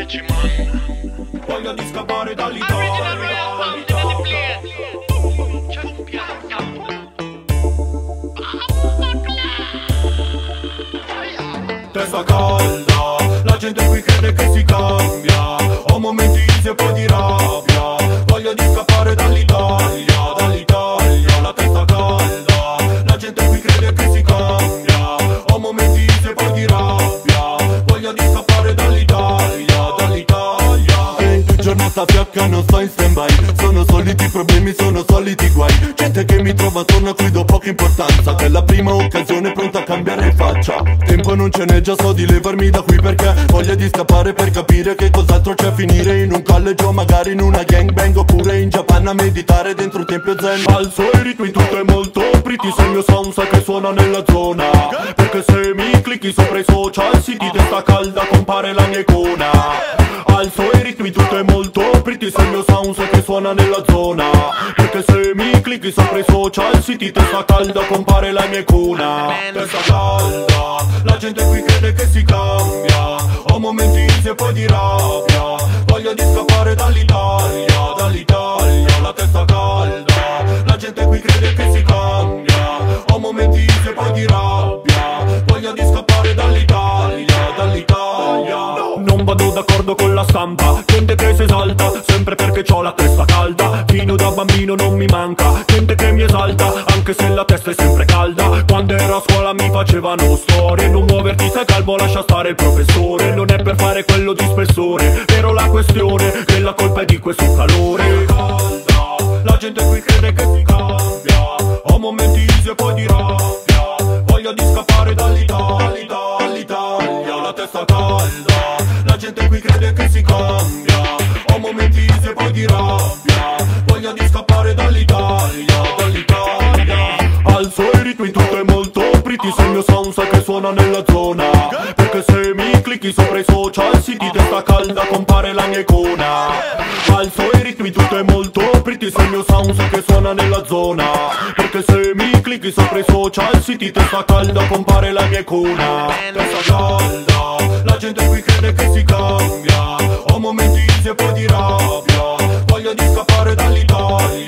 Gucci man. Voglio di scappare dall'Italia. Testa calda, la gente qui crede che si cambia. Ho momenti easy e poi di rabbia. Voglio di scappare dall'Italia, dall'Italia. La testa calda, la gente qui crede che si cambia. Ho momenti easy e poi di rabbia. Voglio di scappare dall'Italia, dall'Italia. Ehi, giornata fiacca, non sto in stand-by. Sono soliti problemi, sono soliti guai. Gente che mi trova attorno a cui do poca importanza, che è la prima occasione pronta a cambiare faccia. Tempo non ce n'è, già so di levarmi da qui, perché voglia di scappare per capire che cos'altro c'è a finire in un college o magari in una gangbang, oppure in Japan a meditare dentro un tempio zen. Alzo i ritmi, tutto è molto pretty. Se il mio sound sa che suona nella zona, perché se mi clicchi sopra i social siti testa calda compare la mia icona. Alzo i ritmi, tutto è molto pretty. Se il mio sound sa che suona nella zona, perché se mi clicchi sopra i social siti testa calda compare la mia icona. Testa calda, la gente qui crede che si cambia. Ho momenti easy e poi di rabbia. Voglio di scappare dall'Italia, dall'Italia. La testa calda, la gente qui crede che si cambia. Ho momenti easy e poi di rabbia. Voglio di scappare dall'Italia, dall'Italia. Non vado d'accordo con la stampa, gente che si esalta sempre perché c'ho la testa calda. Fino da bambino non mi manca gente che mi esalta, anche se la testa è sempre calda. Quando ero a scuola mi facevano storie: non muoverti, sei calvo, lascia stare il professore. Non è per fare quello di spessore, però la questione che la colpa è di questo calore. Calda, la gente qui crede che si cambia. Ho momenti easy e poi di rabbia. Voglio di scappare dall'Italia, dall'Italia. La testa calda, la gente qui crede che si cambia. Ho momenti easy e poi di rabbia. Voglio di scappare dall'Italia, dall'Italia. Alzo i ritmi, tutto è molto pretty. Se il mio sound sa che suona nella zona, perché se mi clicchi sopra i social siti testa calda compare la mia icona. Alzo i ritmi, tutto è molto pretty. Se il mio sound sa che suona nella zona, perché se mi clicchi sopra i social siti testa calda compare la mia icona. Testa calda, la gente qui crede che si cambia. Ho momenti easy e poi di rabbia. Voglio di scappare dall'Italia.